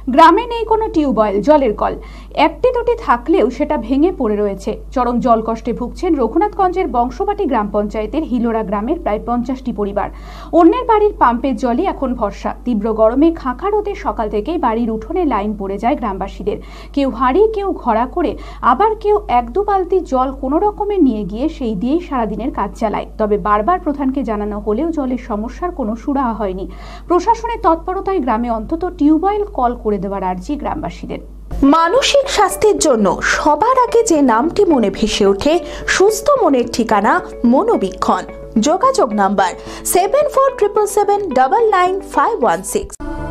গ্রামে নেই কোনো টিউবওয়েল, জলের কল। একটি দুটি থাকলেও সেটা ভেঙে পড়ে রয়েছে। চরম জল কষ্টে ভুগছেন রঘুনাথগঞ্জের বংশবাটি গ্রাম পঞ্চায়েতের হিলোরা গ্রামের প্রায় 50টি পরিবার। অন্যের বাড়ির পাম্পের জলই এখন ভরসা। তীব্র গরমে খাঁখা রোদে সকাল থেকেই বাড়ির উঠোনে লাইন পড়ে যায় গ্রামবাসীদের। কেউ হাঁড়ি, কেউ ঘড়া করে, আবার কেউ এক দু বালতি জল কোনো রকমে নিয়ে গিয়ে সেই দিয়েই সারাদিনের কাজ চালায়। তবে বারবার প্রধানকে জানানো হলেও জলের সমস্যার কোনো সুরাহা হয়নি। প্রশাসনের তৎপরতায় গ্রামে অন্তত টিউবওয়েল কল করে দেওয়ার আর্জি গ্রামবাসীদের। মানসিক স্বাস্থ্যের জন্য সবার আগে যে নামটি মনে ভেসে ওঠে, সুস্থ মনের ঠিকানা মনোবীক্ষণ। যোগাযোগ নাম্বার 7477799516।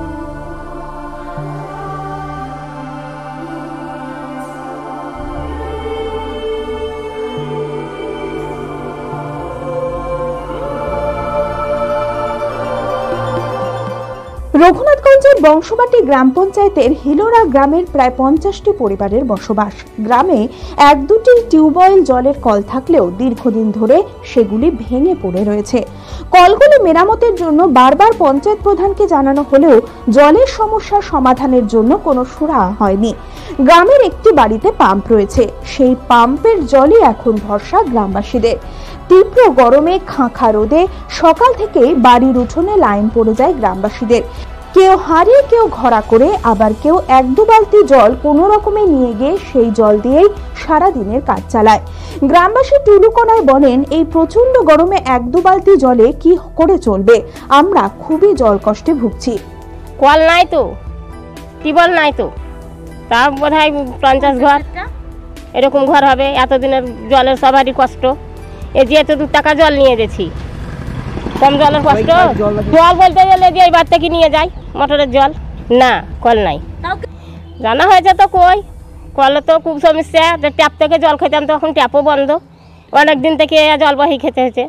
রঘুনাথগঞ্জের বংশবাটি গ্রাম পঞ্চায়েতের হিলোরা গ্রামের প্রায় 50টি পরিবারের বসবাস। গ্রামে এক দুটি টিউবওয়েল জলের কল থাকলেও দীর্ঘদিন ধরে সেগুলি ভেঙে পড়ে রয়েছে। কলগুলি মেরামতের জন্য বারবার পঞ্চায়েত প্রধানকে জানানো হলেও জলের সমস্যার সমাধানের জন্য কোনো সুরাহা হয়নি। গ্রামের একটি বাড়িতে পাম্প রয়েছে, সেই পাম্পের জলই এখন ভরসা গ্রামবাসীদের। তীব্র গরমে খাঁখা রোদে সকাল থেকে বাড়ির উঠোনে লাইন পড়ে যায় গ্রামবাসীদের। কেউ হাঁড়ি, কেউ ঘড়া করে, আবার কেউ এক দু বালতি জল কোনো রকমে নিয়ে গিয়ে সেই জল দিয়েই সারাদিনের কাজ চালায়। গ্রামবাসী টুলুকোনায় বলেন, এই প্রচন্ড গরমে এক দু বালতি জলে কি করে চলবে? আমরা খুবই জল কষ্টে ভুগছি। কল নাই তো, টিউবওয়েল নাই তো, তা বোধ হয় 50 ঘর এরকম ঘর হবে। এতদিনের জলের সবারই কষ্ট। এই যে এত দূর টাকা জল নিয়ে গেছি, কম জলের কষ্ট। জল বলতে গেলে যে এই বাড়ি থেকে নিয়ে যাই মোটরের জল, না কল নাই। জানা হয়েছে তো কই, কলে তো খুব সমস্যা। ট্যাপ থেকে জল খেতাম, তখন ট্যাপও বন্ধ। অনেক দিন থেকে জল বহি খেতে হয়েছে।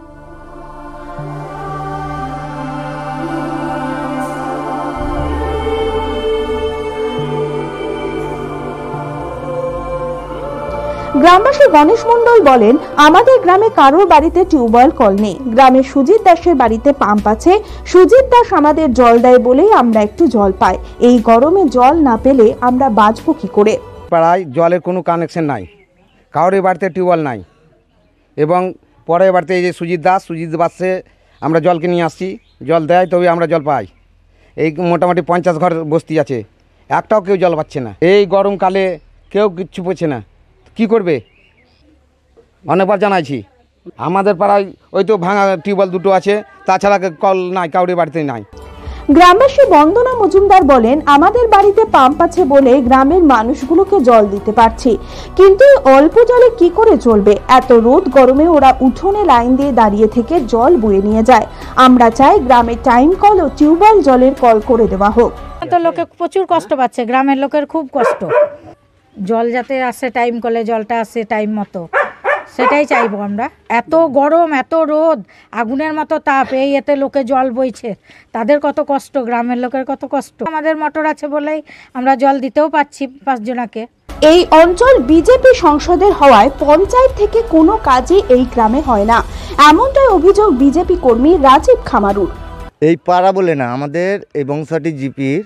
গ্রামবাসী গণেশ মন্ডল বলেন, আমাদের গ্রামে কারোর বাড়িতে টিউবওয়েল কল নেই। গ্রামে সুজিত দাসের বাড়িতে পাম্প আছে। সুজিত দাস আমাদের জল দেয় বলেই আমরা একটু জল পাই। এই গরমে জল না পেলে আমরা বাঁচবো কি করে? পাড়ায় জলের কোনো কানেকশন নাই, কারোর বাড়িতে টিউবওয়েল নাই। এবং পরের বাড়িতে এই যে সুজিত দাসে আমরা জলকে নিয়ে আসছি, জল দেয় তবে আমরা জল পাই। এই মোটামুটি 50 ঘর বস্তি আছে, একটাও কেউ জল পাচ্ছে না। এই গরমকালে কেউ কিচ্ছু পাচ্ছে না, কি করবে? অনেকবার জানাইছি। আমাদের পাড়ায় ওই তো ভাঙা টিউবওয়েল দুটো আছে, তাছাড়া কল নাই, কাউরি বাড়িতে নাই। গ্রামবাসী বন্দনা মজুমদার বলেন, আমাদের বাড়িতে পাম্প আছে বলে গ্রামের মানুষগুলোকে জল দিতে পারছি, কিন্তু অল্প জলে কি করে চলবে? এত রোদ গরমে ওরা উঠোনে লাইন দিয়ে দাঁড়িয়ে থেকে জল বয়ে নিয়ে যায়। আমরা চাই গ্রামে টাইম কল ও টিউবওয়েল জলের কল করে দেওয়া হোক। তো লোকে প্রচুর কষ্ট পাচ্ছে, গ্রামের লোকের খুব কষ্ট। জল যাতে আসে টাইম কলে, জলটা আসে টাইম মতো, সেটাই চাইবো আমরা। এত গরম, এত রোদ, আগুনের মতো তাপ, এই এতে লোকে জল বইছে, তাদের কত কষ্ট, গ্রামের লোকের কত কষ্ট। আমাদের মোটর আছে বলেই আমরা জল দিতেও পাচ্ছি 5 জনাকে। এই অঞ্চল বিজেপি সংসদের হওয়ায় পঞ্চায়েত থেকে কোনো কাজই এই গ্রামে হয় না, এমনটাই অভিযোগ বিজেপি কর্মী রাজীব খামারুর। এই পাড়া বলে না, আমাদের এই বংশবাটি জিপির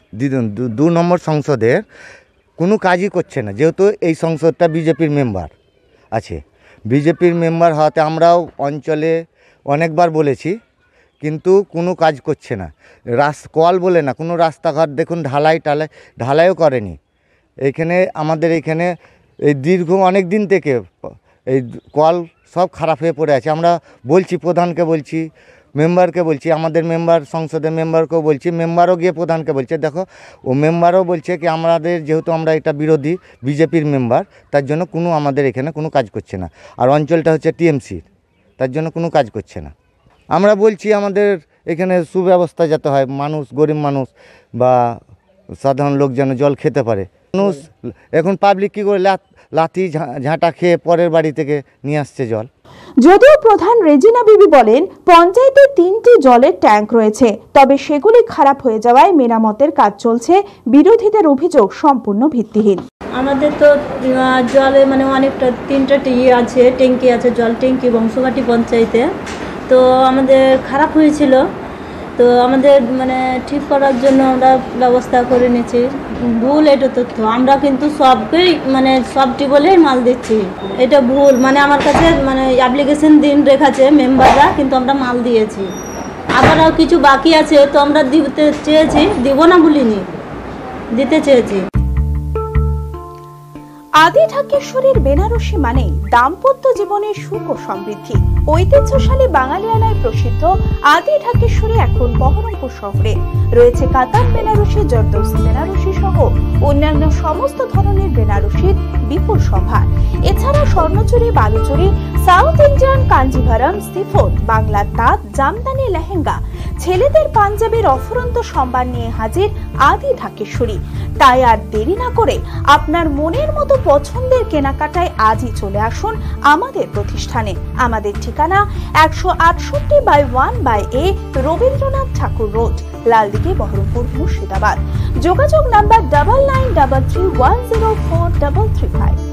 2 নম্বর সংসদের কোনো কাজই করছে না। যেহেতু এই সংসদটা বিজেপির মেম্বার আছে, বিজেপির মেম্বার হওয়াতে আমরাও অঞ্চলে অনেকবার বলেছি, কিন্তু কোনো কাজ করছে না। কল বলে না, কোনো রাস্তাঘাট দেখুন ঢালাইও করেনি। এইখানে আমাদের এইখানে এই দীর্ঘ অনেক দিন থেকে এই কল সব খারাপ হয়ে পড়ে আছে। আমরা বলছি, প্রধানকে বলছি, মেম্বারকে বলছি, আমাদের মেম্বার সংসদের মেম্বারকেও বলছি, মেম্বারও গিয়ে প্রধানকে বলছে। দেখো, ও মেম্বারও বলছে কি আমাদের যেহেতু আমরা এটা বিরোধী বিজেপির মেম্বার, তার জন্য কোনো আমাদের এখানে কোনো কাজ করছে না। আর অঞ্চলটা হচ্ছে টিএমসির, তার জন্য কোনো কাজ করছে না। আমরা বলছি আমাদের এখানে সুব্যবস্থা যাতে হয়, মানুষ, গরিব মানুষ বা সাধারণ লোক যেন জল খেতে পারে। মানুষ এখন পাবলিক কী করে লাঠি ঝাঁটা খেয়ে পরের বাড়ি থেকে নিয়ে আসছে জল। যদিও প্রধান রেজিনা বিবি বলেন, পঞ্চায়েতে 3টি জলের ট্যাঙ্ক রয়েছে, তবে সেগুলি খারাপ হয়ে যাওয়ায় মেরামতের কাজ চলছে। বিরোধীদের অভিযোগ সম্পূর্ণ ভিত্তিহীন। আমাদের তো জলে মানে অনেকটা 3টা আছে, ট্যাঙ্কি আছে, জল ট্যাঙ্কি বংশবাটি পঞ্চায়েতে। তো আমাদের খারাপ হয়েছিল, তো আমাদের মানে ঠিক করার জন্য আমরা ব্যবস্থা করে নিয়েছি। ভুল এটা তথ্য, আমরা কিন্তু সবকেই মানে সব টিউবওয়েলেই মাল দিচ্ছি, এটা ভুল। মানে আমার কাছে মানে অ্যাপ্লিকেশন দিন রেখেছে মেম্বাররা, কিন্তু আমরা মাল দিয়েছি। আবারও কিছু বাকি আছে, তো আমরা দিতে চেয়েছি, দিব না বলিনি, দিতে চেয়েছি। আদি ঢাকেশ্বরীর বেনারসি মানে দাম্পত্য জীবনের সুখ ও সমৃদ্ধি। ঐতিহ্যশালী বাঙালিয়ানায় প্রসিদ্ধ আদি ঢাকেশ্বরী এখন বহরমপুর শহরে রয়েছে। কাতার বেনারসি, জর্দৌসি বেনারসি সহ অন্যান্য সমস্ত ধরনের বেনারসির বিপুল সম্ভার। এছাড়া Swarnachuri, Baluchari, south Indian Kanjivaram, chiffon, বাংলার তাঁত, জামদানি, লেহেঙ্গা, ছেলেদের পাঞ্জাবির অফুরন্ত সম্ভার নিয়ে হাজির আদি ঢাকেশ্বরী। তাই আর দেরি না করে আপনার মনের মতো পছন্দের কেনাকাটায় আজই চলে আসুন আমাদের প্রতিষ্ঠানে। আমাদের ঠিকানা 168/1/A রবীন্দ্রনাথ ঠাকুর রোড, লালদিঘি, বহরমপুর, মুর্শিদাবাদ। যোগাযোগ নাম্বার 9933104335।